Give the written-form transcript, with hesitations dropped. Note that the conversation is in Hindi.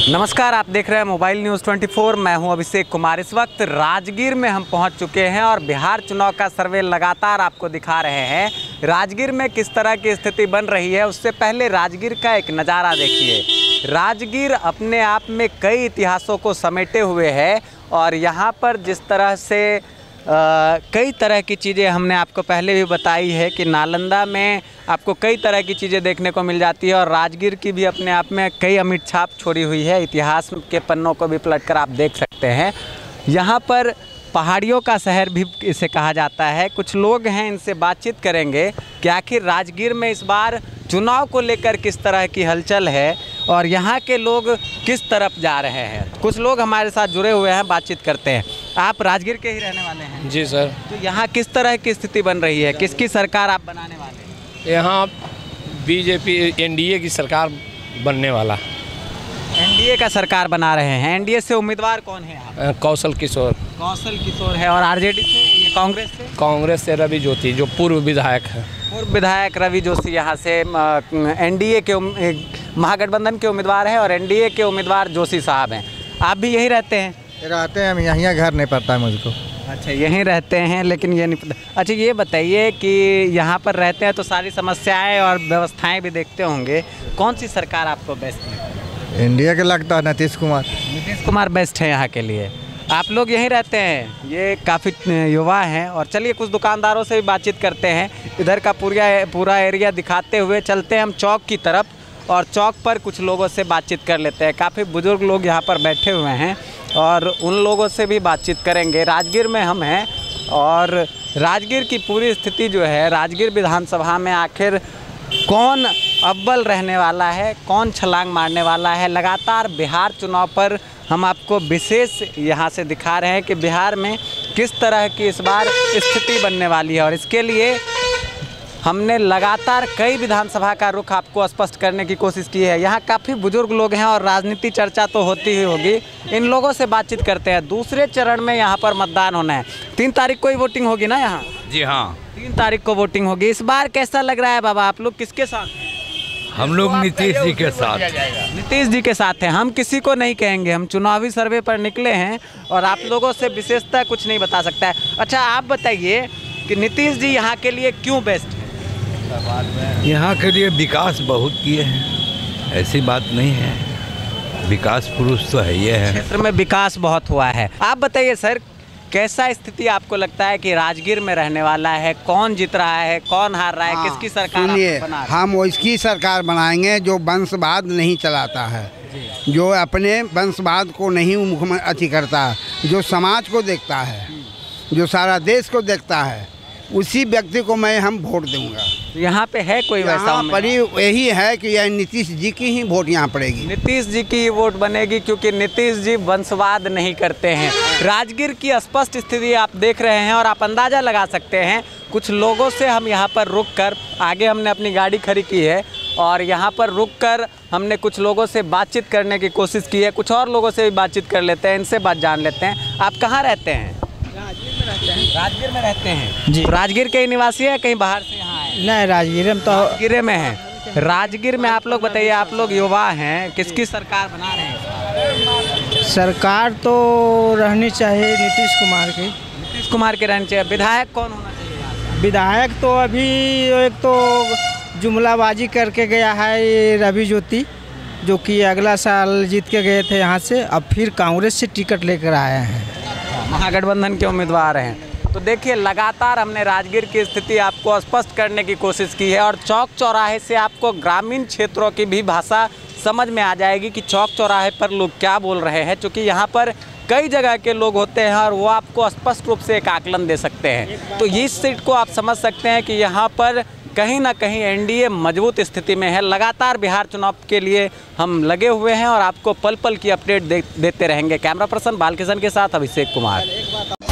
नमस्कार, आप देख रहे हैं मोबाइल न्यूज़ 24। मैं हूं अभिषेक कुमार। इस वक्त राजगीर में हम पहुंच चुके हैं और बिहार चुनाव का सर्वे लगातार आपको दिखा रहे हैं। राजगीर में किस तरह की स्थिति बन रही है, उससे पहले राजगीर का एक नज़ारा देखिए। राजगीर अपने आप में कई इतिहासों को समेटे हुए है और यहाँ पर जिस तरह से कई तरह की चीज़ें हमने आपको पहले भी बताई है कि नालंदा में आपको कई तरह की चीज़ें देखने को मिल जाती है और राजगीर की भी अपने आप में कई अमिट छाप छोड़ी हुई है। इतिहास के पन्नों को भी पलटकर आप देख सकते हैं। यहाँ पर पहाड़ियों का शहर भी इसे कहा जाता है। कुछ लोग हैं, इनसे बातचीत करेंगे कि आखिर राजगीर में इस बार चुनाव को लेकर किस तरह की हलचल है और यहाँ के लोग किस तरफ जा रहे हैं। कुछ लोग हमारे साथ जुड़े हुए हैं, बातचीत करते हैं। आप राजगीर के ही रहने वाले हैं? जी सर। तो यहाँ किस तरह की स्थिति बन रही है, किसकी सरकार आप बनाने वाले हैं? यहाँ बीजेपी एनडीए की सरकार बनने वाला। एनडीए का सरकार बना रहे हैं। एनडीए से उम्मीदवार कौन है आप? कौशल किशोर। कौशल किशोर है। और आरजेडी से, ये कांग्रेस से? कांग्रेस से रवि ज्योति, जो पूर्व विधायक है। पूर्व विधायक रवि जोशी यहाँ से एनडीए के महागठबंधन के उम्मीदवार हैं और एनडीए के उम्मीदवार जोशी साहब हैं। आप भी यहीं रहते हैं? रहते हैं हम यहीं, घर नहीं पड़ता है मुझको। अच्छा, यहीं रहते हैं, लेकिन ये नहीं पता। अच्छा, ये बताइए कि यहाँ पर रहते हैं तो सारी समस्याएं और व्यवस्थाएं भी देखते होंगे। कौन सी सरकार आपको बेस्ट लगती है? इंडिया के लगता है नीतीश कुमार। नीतीश कुमार बेस्ट है यहाँ के लिए। आप लोग यहीं रहते हैं, ये काफ़ी युवा हैं। और चलिए कुछ दुकानदारों से भी बातचीत करते हैं। इधर का पूरा एरिया दिखाते हुए चलते हैं हम चौक की तरफ और चौक पर कुछ लोगों से बातचीत कर लेते हैं। काफ़ी बुजुर्ग लोग यहाँ पर बैठे हुए हैं और उन लोगों से भी बातचीत करेंगे। राजगीर में हम हैं और राजगीर की पूरी स्थिति जो है, राजगीर विधानसभा में आखिर कौन अव्वल रहने वाला है, कौन छलांग मारने वाला है। लगातार बिहार चुनाव पर हम आपको विशेष यहाँ से दिखा रहे हैं कि बिहार में किस तरह की इस बार स्थिति बनने वाली है और इसके लिए हमने लगातार कई विधानसभा का रुख आपको स्पष्ट करने की कोशिश की है। यहाँ काफ़ी बुजुर्ग लोग हैं और राजनीति चर्चा तो होती ही होगी। इन लोगों से बातचीत करते हैं। दूसरे चरण में यहाँ पर मतदान होना है। 3 तारीख को ही वोटिंग होगी ना यहाँ? जी हाँ, 3 तारीख को वोटिंग होगी। इस बार कैसा लग रहा है बाबा, आप लोग किसके साथ हैं? हम लोग नीतीश जी के साथ। नीतीश जी के साथ हैं। हम किसी को नहीं कहेंगे, हम चुनावी सर्वे पर निकले हैं और आप लोगों से विशेषता कुछ नहीं बता सकता है। अच्छा, आप बताइए कि नीतीश जी यहाँ के लिए क्यों बेस्ट है? यहाँ के लिए विकास बहुत किए हैं, ऐसी बात नहीं है। विकास पुरुष तो है, ये है। क्षेत्र में विकास बहुत हुआ है। आप बताइए सर, कैसा स्थिति आपको लगता है कि राजगीर में रहने वाला है? कौन जीत रहा है, कौन हार रहा है, किसकी सरकार सुनिए, बना? हम उसकी सरकार बनाएंगे जो वंशवाद नहीं चलाता है, जो अपने वंशवाद को नहीं मुख्यमंत्री करता, जो समाज को देखता है, जो सारा देश को देखता है, उसी व्यक्ति को हम वोट दूंगा। यहाँ पे है कोई वैसा? यहाँ पर यही है कि यह नीतीश जी की ही वोट यहाँ पड़ेगी। नीतीश जी की वोट बनेगी क्योंकि नीतीश जी वंशवाद नहीं करते हैं। राजगीर की स्पष्ट स्थिति आप देख रहे हैं और आप अंदाज़ा लगा सकते हैं। कुछ लोगों से हम यहाँ पर रुक कर, आगे हमने अपनी गाड़ी खड़ी की है और यहाँ पर रुक कर हमने कुछ लोगों से बातचीत करने की कोशिश की है। कुछ और लोगों से भी बातचीत कर लेते हैं, इनसे बात जान लेते हैं। आप कहाँ रहते हैं? राजगीर में रहते हैं जी। राजगीर के निवासी है, कहीं बाहर से यहाँ आए? नहीं, राजगीर में तो राजगीर में है। राजगीर में आप लोग बताइए, आप लोग युवा हैं, किसकी सरकार बना रहे हैं? सरकार तो रहनी चाहिए नीतीश कुमार की। नीतीश कुमार के रहनी चाहिए। विधायक कौन होना चाहिए? विधायक तो अभी एक तो जुमलाबाजी करके गया है ये रवि ज्योति, जो कि अगला साल जीत के गए थे यहाँ से, अब फिर कांग्रेस से टिकट लेकर आए हैं। महागठबंधन के उम्मीदवार हैं। तो देखिए, लगातार हमने राजगीर की स्थिति आपको स्पष्ट करने की कोशिश की है और चौक चौराहे से आपको ग्रामीण क्षेत्रों की भी भाषा समझ में आ जाएगी कि चौक चौराहे पर लोग क्या बोल रहे हैं, क्योंकि यहाँ पर कई जगह के लोग होते हैं और वो आपको स्पष्ट रूप से एक आकलन दे सकते हैं। तो इस सीट को आप समझ सकते हैं कि यहाँ पर कहीं ना कहीं एनडीए मजबूत स्थिति में है। लगातार बिहार चुनाव के लिए हम लगे हुए हैं और आपको पल पल की अपडेट देते रहेंगे। कैमरा पर्सन बालकिशन के साथ अभिषेक कुमार।